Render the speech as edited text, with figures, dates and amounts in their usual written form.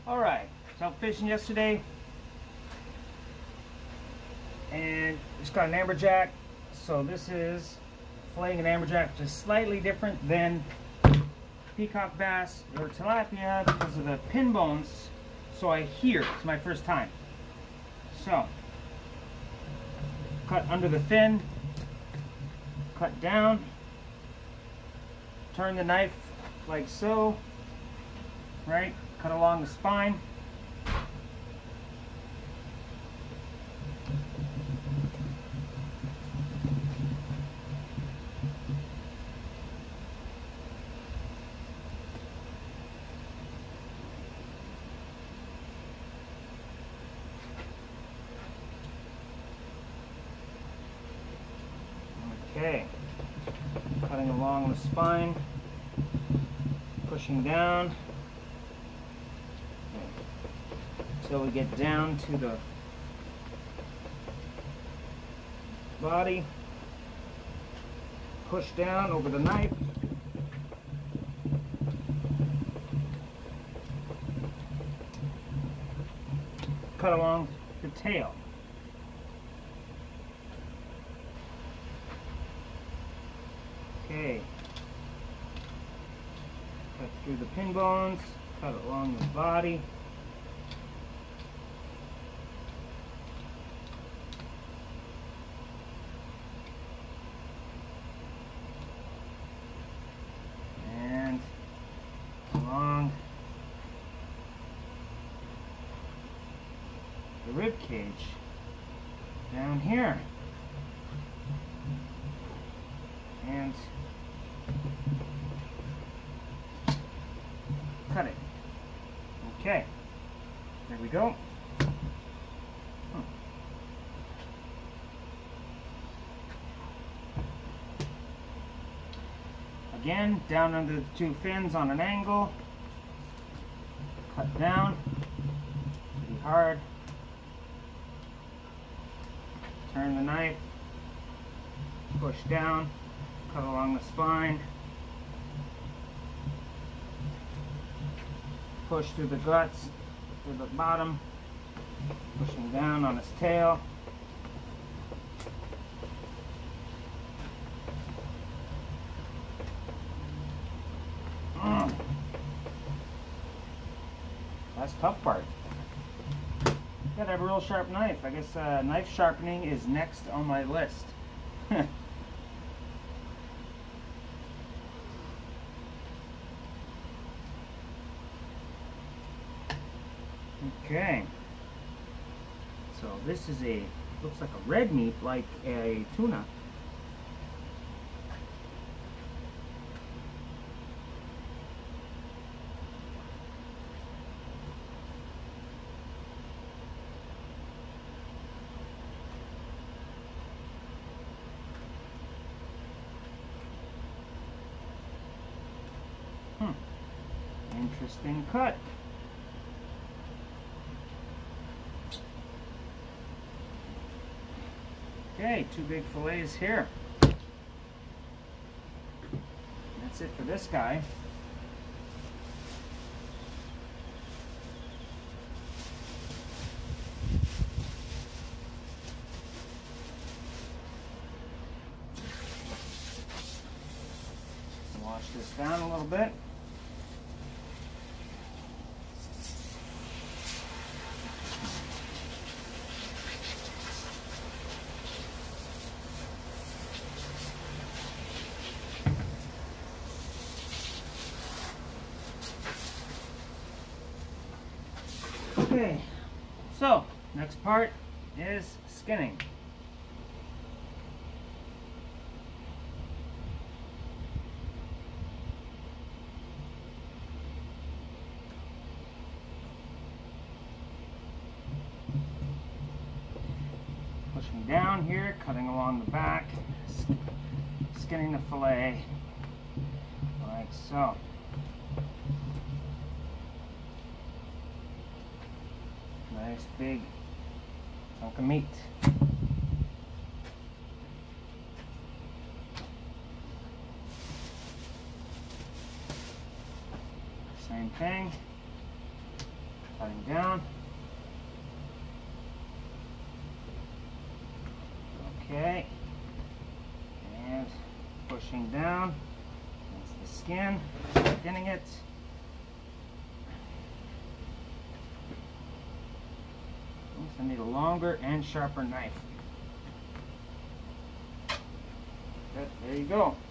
Alright, so out fishing yesterday and just got an amberjack. So this is filleting an amberjack, which is slightly different than peacock bass or tilapia because of the pin bones. So I hear it's my first time. So cut under the fin, cut down, turn the knife like so, right? Cut along the spine. Okay, cutting along the spine, pushing down until we get down to the body. Push down over the knife. Cut along the tail. Okay. Cut through the pin bones, cut along the body. And along the rib cage down here. And cut it. Okay, there we go. Again, down under the two fins on an angle. Cut down pretty hard. Turn the knife. Push down. Cut along the spine. Push through the guts to the bottom, pushing down on his tail. That's the tough part. You gotta have a real sharp knife. I guess knife sharpening is next on my list. Okay, so this is looks like a red meat, like a tuna. Interesting cut. Okay, two big fillets here. That's it for this guy. Wash this down a little bit. Okay, so next part is skinning. Pushing down here, cutting along the back, skinning the fillet like so. Nice big chunk of meat. Same thing. Cut cutting down. Okay. And pushing down. That's the skin. Getting it. I need a longer and sharper knife. There you go.